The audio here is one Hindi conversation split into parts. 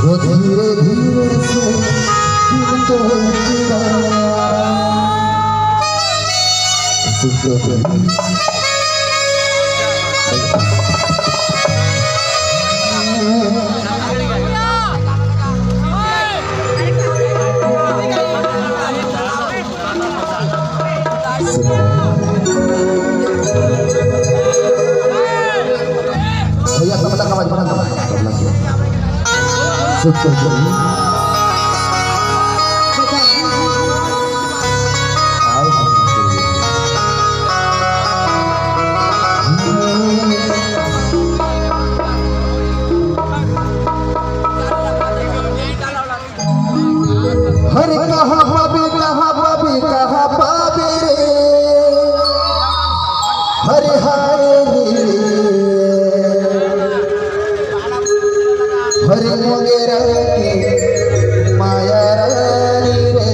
वो धीरे धीरे से दिल तो भैया तबला का आवाज बना तबला की हरे कहाँ पाबे कहाँ पाबे रे हरे हाय हरे मोगेरा की माया रानी रे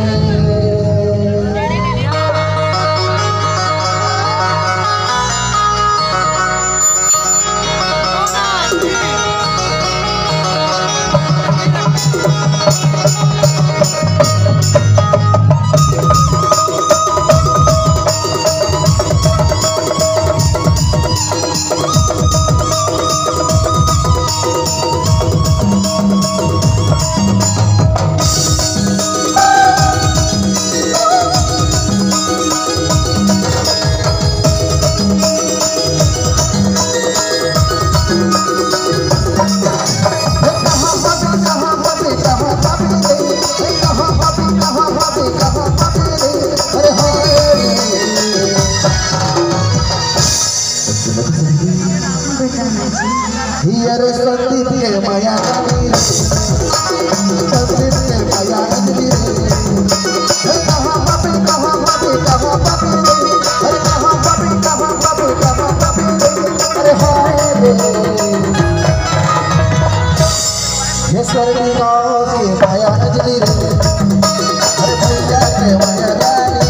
हियर संदीप के माया संदीप के माया कहाँ पापी अरे कहाँ पापी अरे हाय रे ये स्वर्गी गाँव की माया अंजलि रे अरे भैया के माया रानी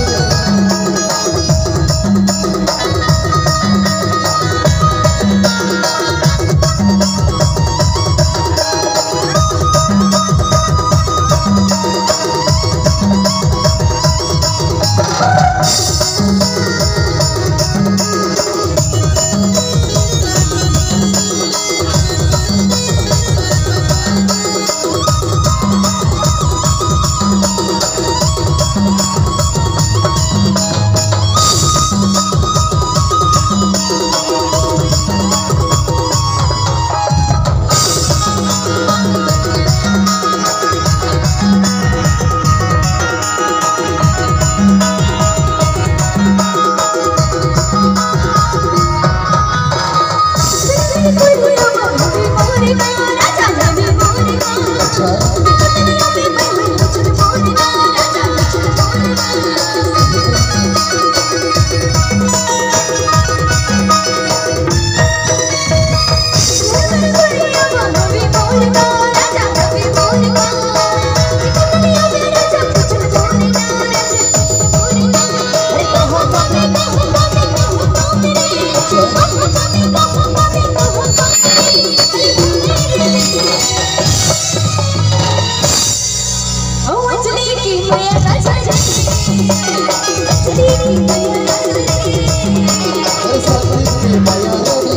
की माया